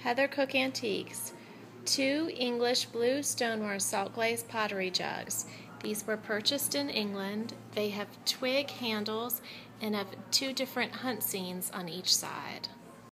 Heather Cook Antiques, 2 English blue stoneware salt glazed pottery jugs. These were purchased in England. They have twig handles and have 2 different hunt scenes on each side.